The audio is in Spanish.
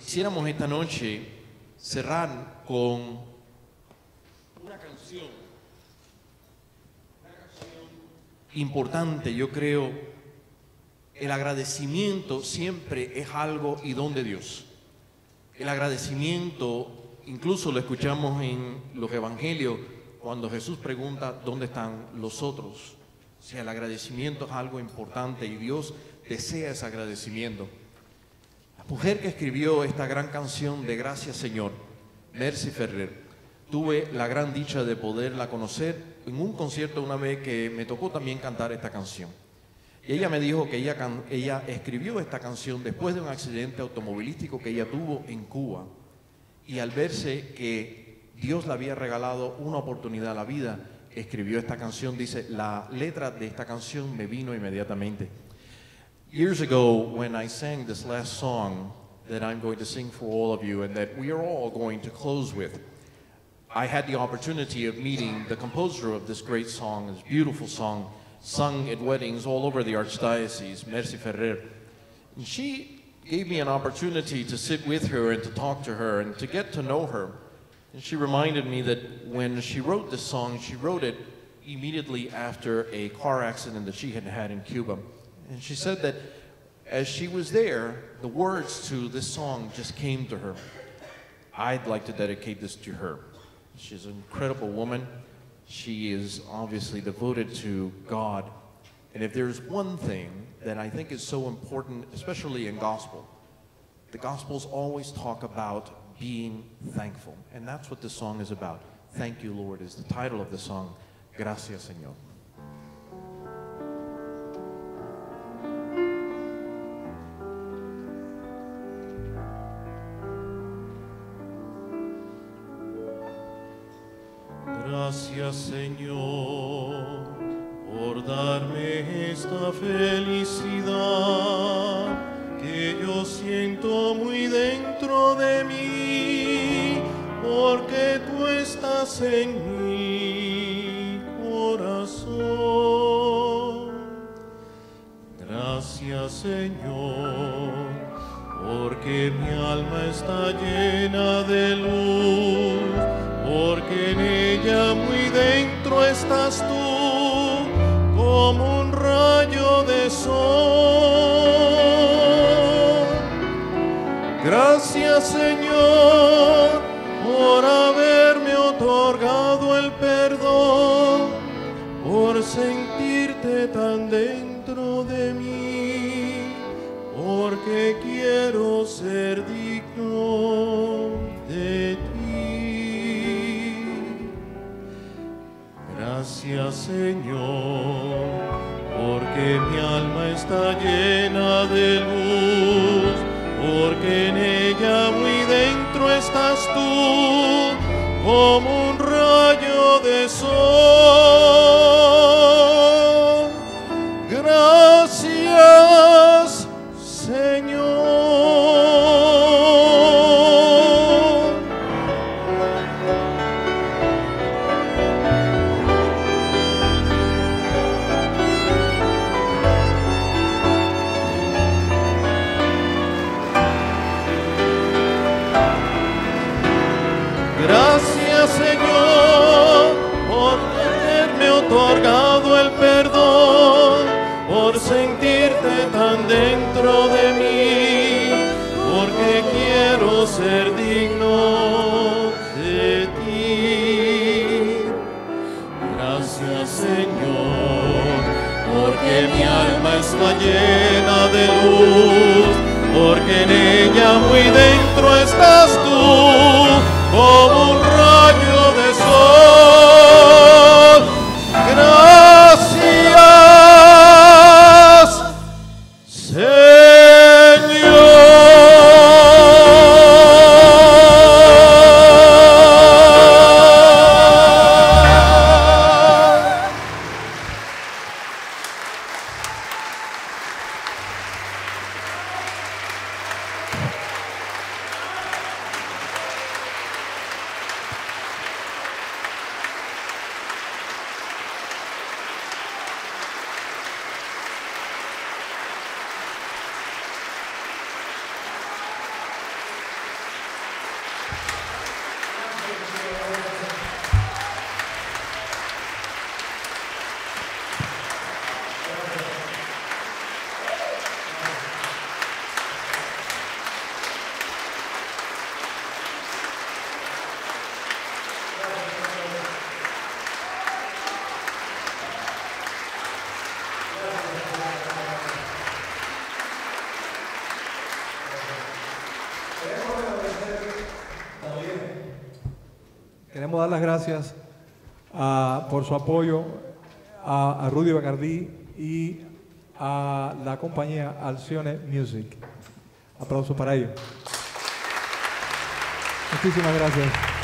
quisiéramos esta noche cerrar con una canción importante. Yo creo, el agradecimiento siempre es algo y don de Dios. El agradecimiento, incluso lo escuchamos en los evangelios, cuando Jesús pregunta, ¿dónde están los otros? O sea, el agradecimiento es algo importante y Dios desea ese agradecimiento. La mujer que escribió esta gran canción de Gracias, Señor, Mercy Ferrer, tuve la gran dicha de poderla conocer en un concierto una vez que me tocó también cantar esta canción. Y ella me dijo que ella escribió esta canción después de un accidente automovilístico que ella tuvo en Cuba. Y al verse que Dios le había regalado una oportunidad a la vida, escribió esta canción. Dice, la letra de esta canción me vino inmediatamente. Years ago, when I sang this last song that I'm going to sing for all of you and that we are all going to close with, I had the opportunity of meeting the composer of this great song, this beautiful song, sung at weddings all over the Archdiocese, Mercy Ferrer. And she gave me an opportunity to sit with her and to talk to her and to get to know her. And she reminded me that when she wrote this song, she wrote it immediately after a car accident that she had had in Cuba. And she said that as she was there, the words to this song just came to her. I'd like to dedicate this to her. She's an incredible woman. She is obviously devoted to God. And if there's one thing that I think is so important, especially in gospel, the Gospels always talk about being thankful. And that's what this song is about. Thank you, Lord, is the title of the song. Gracias, Señor. Gracias, Señor, por darme esta felicidad que yo siento muy dentro de mí, porque tú estás en mi corazón. Gracias, Señor, porque mi alma está llena de luz, porque en ella muy dentro estás tú, como un rayo de sol. Gracias, Señor, por haberme otorgado el perdón, por sentirte tan dentro de mí, porque quiero ser digno de ti. Gracias, Señor, porque mi alma está llena de luz, porque en ella muy dentro estás tú, como un rayo de sol. Gracias, Señor. Gracias, Señor, por haberme otorgado el perdón, por sentirte tan dentro de mí, porque quiero ser digno de ti. Gracias, Señor, porque mi alma está llena de luz, porque en ella muy dentro estás tú, como un rayo de sol. Gracias, Señor. Queremos dar las gracias por su apoyo a Rudy Bacardí y a la compañía Alcione Music. Aplausos para ellos. Muchísimas gracias.